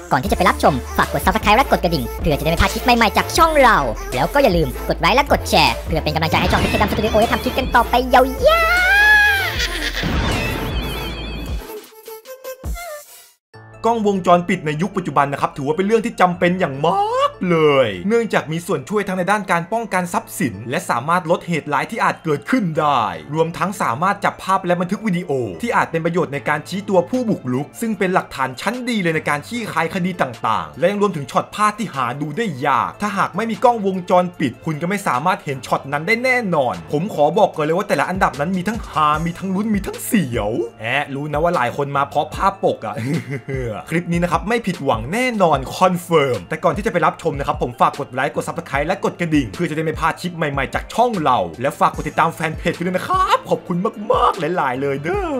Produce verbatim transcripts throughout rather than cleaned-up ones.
ก่อนที่จะไปรับชมฝากกด ซับสไครบ์ และกดกระดิ่งเพื่อจะได้ไม่พลาดคลิปใหม่ๆจากช่องเราแล้วก็อย่าลืมกดไลค์และกดแชร์เพื่อเป็นกำลังใจให้ช่องเพชรดำสตูดิโอได้ทำคลิปกันต่อไปยาวๆกล้องวงจรปิดในยุคปัจจุบันนะครับถือว่าเป็นเรื่องที่จำเป็นอย่างมากเลยเนื่องจากมีส่วนช่วยทั้งในด้านการป้องกันทรัพย์สินและสามารถลดเหตุร้ายที่อาจเกิดขึ้นได้รวมทั้งสามารถจับภาพและบันทึกวิดีโอที่อาจเป็นประโยชน์ในการชี้ตัวผู้บุกรุกซึ่งเป็นหลักฐานชั้นดีเลยในการขี้คายคดีต่างๆและยังรวมถึงช็อตภาพที่หาดูได้ยากถ้าหากไม่มีกล้องวงจรปิดคุณก็ไม่สามารถเห็นช็อตนั้นได้แน่นอนผมขอบอกก่อนเลยว่าแต่ละอันดับนั้นมีทั้งฮามีทั้งลุ้นมีทั้งเสียวแอบรู้นะว่าหลายคนมาเพราะภาพปกอะ คลิปนี้นะครับไม่ผิดหวังแน่นอนคอนเฟิร์มแต่ก่อนที่จะไปรับชมนะครับผมฝากกดไลค์กด ซับสไครบ์ และกดกระดิ่งเพื่อจะได้ไม่พลาดคลิปใหม่ๆจากช่องเราและฝากกดติดตามแฟนเพจด้วยนะครับขอบคุณมากๆหลายๆเลยเด้อ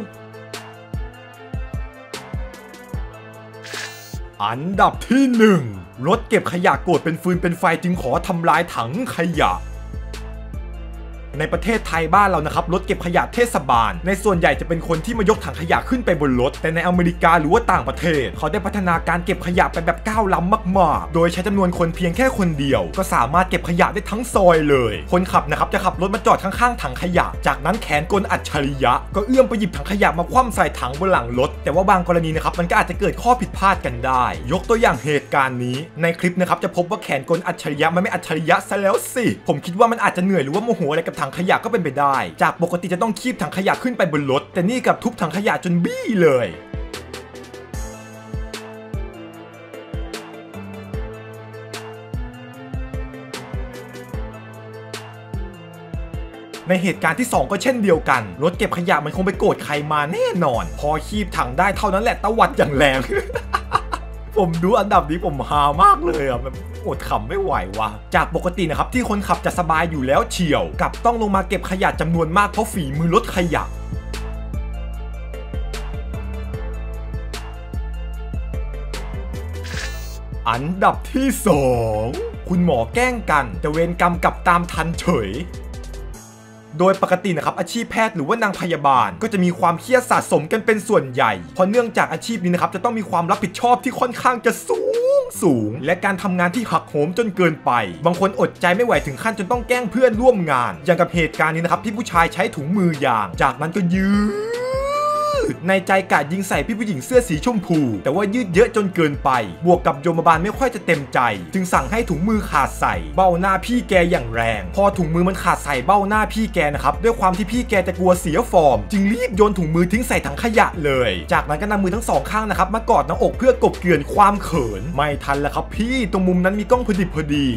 อันดับที่หนึ่งรถเก็บขยะโกรธเป็นฟืนเป็นไฟจึงขอทำลายถังขยะในประเทศไทยบ้านเรานะครับรถเก็บขยะเทศบาลในส่วนใหญ่จะเป็นคนที่มายกถังขยะขึ้นไปบนรถแต่ในอเมริกาหรือว่าต่างประเทศเขาได้พัฒนาการเก็บขยะไปแบบก้าวล้ำมากๆโดยใช้จำนวนคนเพียงแค่คนเดียวก็สามารถเก็บขยะได้ทั้งซอยเลยคนขับนะครับจะขับรถมาจอดข้างๆถังขยะจากนั้นแขนกลอัจฉริยะก็เอื้อมไปหยิบถังขยะมาคว่ำใส่ถังบนหลังรถแต่ว่าบางกรณีนะครับมันก็อาจจะเกิดข้อผิดพลาดกันได้ยกตัวอย่างเหตุการณ์นี้ในคลิปนะครับจะพบว่าแขนกลอัจฉริยะมันไม่อัจฉริยะซะแล้วสิผมคิดว่ามันอาจจะเหนื่อยหรือว่าโมโหอะไรกับถังขยะก็เป็นไปได้จากปกติจะต้องคีบถังขยะขึ้นไปบนรถแต่นี่กับทุบถังขยะจนบี้เลยในเหตุการณ์ที่สองก็เช่นเดียวกันรถเก็บขยะมันคงไปโกรธใครมาแน่นอนพอคีบถังได้เท่านั้นแหละตะวัดอย่างแรง ผมดูอันดับนี้ผมฮามากเลยอ่ะมันอดขำไม่ไหวว่ะจากปกตินะครับที่คนขับจะสบายอยู่แล้วเฉียวกับต้องลงมาเก็บขยะจำนวนมากเพราะฝีมือรถขยะอันดับที่สองคุณหมอแกล้งกันแต่เวรกรรมกลับตามทันเฉยโดยปกตินะครับอาชีพแพทย์หรือว่านางพยาบาลก็จะมีความเครียดสะสมกันเป็นส่วนใหญ่เพราะเนื่องจากอาชีพนี้นะครับจะต้องมีความรับผิดชอบที่ค่อนข้างจะสูงสูงและการทำงานที่หักโหมจนเกินไปบางคนอดใจไม่ไหวถึงขั้นจนต้องแกล้งเพื่อนร่วมงานอย่างกับเหตุการณ์นี้นะครับที่ผู้ชายใช้ถุงมือยางจากนั้นก็ยืดในใจกะยิงใส่พี่ผู้หญิงเสื้อสีชมพูแต่ว่ายืดเยอะจนเกินไปบวกกับโยมบาลไม่ค่อยจะเต็มใจจึงสั่งให้ถุงมือขาดใส่เบ้าหน้าพี่แกอย่างแรงพอถุงมือมันขาดใส่เบ้าหน้าพี่แกนะครับด้วยความที่พี่แกจะกลัวเสียฟอร์มจึงรีบโยนถุงมือทิ้งใส่ถังขยะเลยจากนั้นก็นำมือทั้งสองข้างนะครับมากอดหน้าอกเพื่อกบเกลื่อนความเขินไม่ทันแล้วครับพี่ตรงมุมนั้นมีกล้องพอดิบพอดี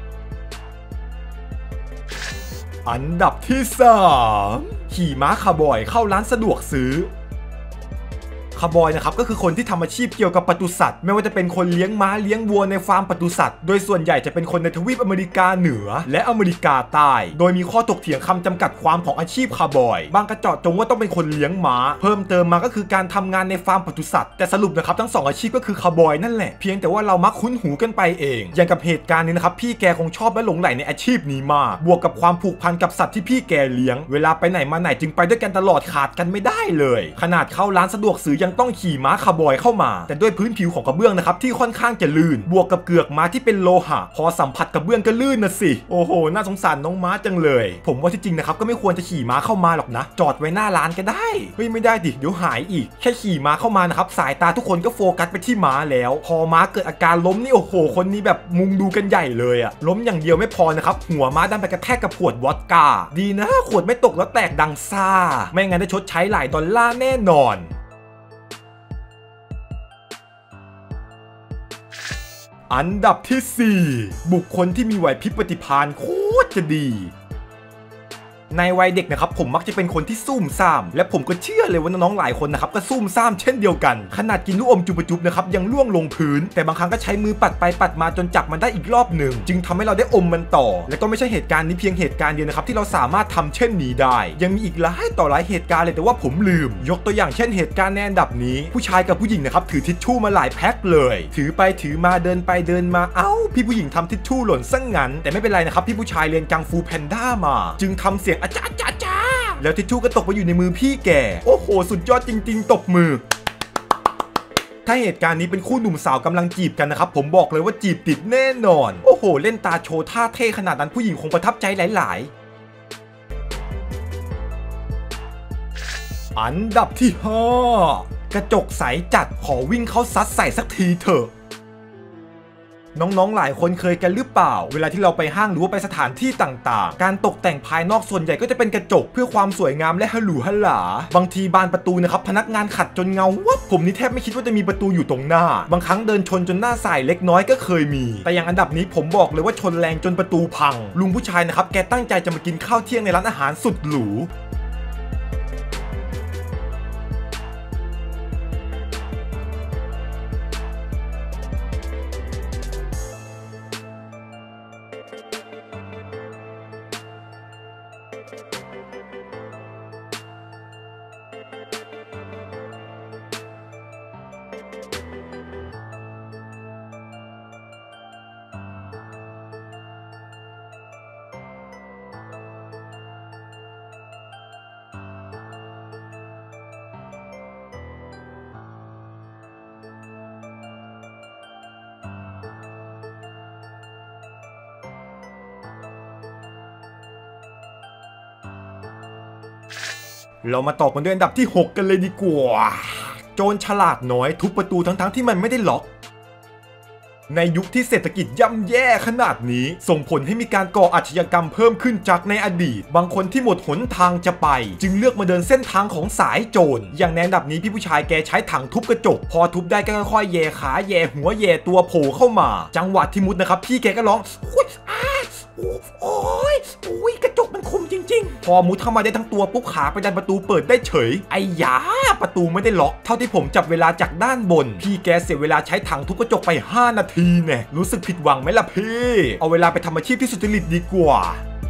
อันดับที่สามขี่ม้าคาร์บอยเข้าร้านสะดวกซื้อคาร์บอยนะครับก็คือคนที่ทำอาชีพเกี่ยวกับปศุสัตว์ไม่ว่าจะเป็นคนเลี้ยงม้าเลี้ยงวัวในฟาร์มปศุสัตว์โดยส่วนใหญ่จะเป็นคนในทวีปอเมริกาเหนือและอเมริกาใต้โดยมีข้อถกเถียงคำจำกัดความของอาชีพคาร์บอยบางกระเจาะจงว่าต้องเป็นคนเลี้ยงม้าเพิ่มเติมมาก็คือการทำงานในฟาร์มปศุสัตว์แต่สรุปนะครับทั้งสองอาชีพก็คือคาร์บอยนั่นแหละเพียงแต่ว่าเรามักคุ้นหูกันไปเองอย่างกับเหตุการณ์นี้นะครับพี่แกคงชอบและหลงใหลในอาชีพนี้มากบวกกับความผูกพันกับสัตว์ที่พี่แกเลี้ยงเวลาไปไหนมาไหนจึงไปด้วยกันตลอดขาดกันไม่ได้เลยขนาดเข้าร้านสะดวกซื้อยังต้องขี่ม้าคาร์บอยเข้ามาแต่ด้วยพื้นผิวของกระเบื้องนะครับที่ค่อนข้างจะลื่นบวกกับเกือกม้าที่เป็นโลหะพอสัมผัสกระเบื้องก็ลื่นนะสิโอ้โหน่าสงสารน้องม้าจังเลยผมว่าที่จริงนะครับก็ไม่ควรจะขี่ม้าเข้ามาหรอกนะจอดไว้หน้าร้านก็ได้เฮ้ยไม่ได้ดิเดี๋ยวหายอีกแค่ขี่ม้าเข้ามานะครับสายตาทุกคนก็โฟกัสไปที่ม้าแล้วพอม้าเกิดอาการล้มนี่โอ้โหคนนี้แบบมุงดูกันใหญ่เลยอะล้มอย่างเดียวไม่พอนะครับหัวม้าดันไปกระแทกกับขวดวอดก้าดีนะขวดไม่ตกแล้วแตกดังซ่าไม่งั้นได้ชดใช้หลายดอลลาร์แน่นอนอันดับที่สี่บุคคลที่มีไหวพริบปฏิภาณโคตรจะดีในวัยเด็กนะครับผมมักจะเป็นคนที่ซุ่มซ่ามและผมก็เชื่อเลยว่าน้องๆหลายคนนะครับก็ซุ่มซ่ามเช่นเดียวกันขนาดกินลูกอมจุบจุบนะครับยังล่วงลงพื้นแต่บางครั้งก็ใช้มือปัดไปปัดมาจนจับมันได้อีกรอบหนึ่งจึงทำให้เราได้อมมันต่อและก็ไม่ใช่เหตุการณ์นี้เพียงเหตุการณ์เดียวนะครับที่เราสามารถทำเช่นนี้ได้ยังมีอีกหลายต่อหลายเหตุการณ์เลยแต่ว่าผมลืมยกตัวอย่างเช่นเหตุการณ์ในอันดับนี้ผู้ชายกับผู้หญิงนะครับถือทิชชู่มาหลายแพ็คเลยถือไปถือมาเดินไปเดินมาเอ้าพี่ผู้หญิงทำทิชชู่หล่นซะงั้นแต่ไม่เป็นไรนะครับพี่ผู้ชายเรียนกังฟูแพนด้ามาจึงทำเสียงอาจารย์จ้าแล้วทิชชู่ก็ตกไปอยู่ในมือพี่แกโอ้โหสุดยอดจริงๆตบมือถ้าเหตุการณ์นี้เป็นคู่หนุ่มสาวกำลังจีบกันนะครับผมบอกเลยว่าจีบติดแน่นอนโอ้โหเล่นตาโชว์ท่าเท่ขนาดนั้นผู้หญิงคงประทับใจหลายๆอันดับที่ห้ากระจกใสจัดขอวิ่งเข้าซัดใส่สักทีเถอะน้องๆหลายคนเคยกันหรือเปล่าเวลาที่เราไปห้างหรือว่าไปสถานที่ต่างๆการตกแต่งภายนอกส่วนใหญ่ก็จะเป็นกระจกเพื่อความสวยงามและฮัลโหลฮัลหลาบางทีบานประตูนะครับพนักงานขัดจนเงาวับผมนี่แทบไม่คิดว่าจะมีประตูอยู่ตรงหน้าบางครั้งเดินชนจนหน้าสายเล็กน้อยก็เคยมีแต่อย่างอันดับนี้ผมบอกเลยว่าชนแรงจนประตูพังลุงผู้ชายนะครับแกตั้งใจจะมากินข้าวเที่ยงในร้านอาหารสุดหรูเรามาต่อกันด้วยอันดับที่หกกันเลยดีกว่าโจรฉลาดน้อยทุบประตูทั้งๆที่มันไม่ได้ล็อกในยุคที่เศรษฐกิจย่ำแย่ขนาดนี้ส่งผลให้มีการก่ออาชญากรรมเพิ่มขึ้นจากในอดีตบางคนที่หมดหนทางจะไปจึงเลือกมาเดินเส้นทางของสายโจรอย่างในอันดับนี้พี่ผู้ชายแกใช้ถังทุบกระจกพอทุบได้ก็ค่อยๆแย่ขาแย่หัวแย่ตัวโผล่เข้ามาจังหวะที่มุดนะครับพี่แกก็ร้องอุ๊ยอ้าโอ้ยอุ้ยกระจกมันคมจริงๆพอมุดเข้ามาได้ทั้งตัวปุ๊บขาไปดันประตูเปิดได้เฉยไอ้ยาประตูไม่ได้ล็อกเท่าที่ผมจับเวลาจากด้านบนพี่แกเสียเวลาใช้ถังทุบกระจกไปห้านาทีเนี่ยรู้สึกผิดหวังไหมล่ะพี่เอาเวลาไปทำอาชีพที่สุจริตดีกว่า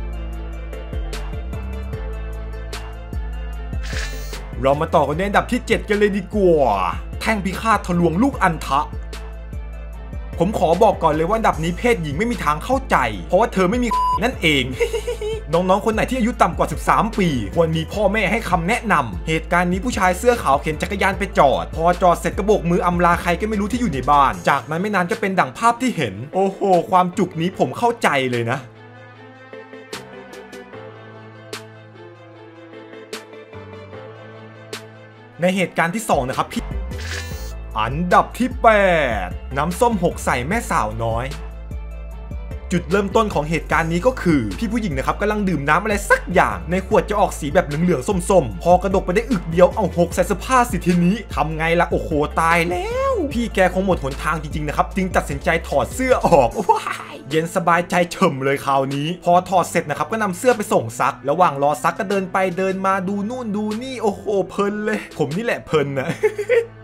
เรามาต่อกันในอันดับที่เจ็ดกันเลยดีกว่าแท่งพิฆาตทะลวงลูกอัณฑะผมขอบอกก่อนเลยว่าอันดับนี้เพศหญิงไม่มีทางเข้าใจเพราะว่าเธอไม่มีนั่นเอง น้องๆคนไหนที่อายุต่ำกว่าสิบสามปีควรมีพ่อแม่ให้คำแนะนำเหตุการณ์นี้ผู้ชายเสื้อขาวเข็นจักรยานไปจอดพอจอดเสร็จก็โบกมืออำลาใครก็ไม่รู้ที่อยู่ในบ้านจากนั้นไม่นานก็เป็นดั่งภาพที่เห็นโอ้โหความจุกนี้ผมเข้าใจเลยนะในเหตุการณ์ที่สองนะครับพี่อันดับที่แปดน้ำส้มหกใส่แม่สาวน้อยจุดเริ่มต้นของเหตุการณ์นี้ก็คือพี่ผู้หญิงนะครับกำลังดื่มน้ำอะไรสักอย่างในขวดจะออกสีแบบเหลืองๆส้มๆพอกระดกไปได้อึกเดียวเอาหกใส่เสื้อผ้าสิทีนี้ทำไงล่ะโอ้โหตายแล้วพี่แกคงหมดหนทางจริงๆนะครับจึงตัดสินใจถอดเสื้อออกว้ายเย็นสบายใจเฉ่ำเลยคราวนี้พอถอดเสร็จนะครับก็นำเสื้อไปส่งซักระหว่างรอซักก็เดินไปเดินมาดูนู่นดูนี่โอ้โหเพลินเลยผมนี่แหละเพลินนะ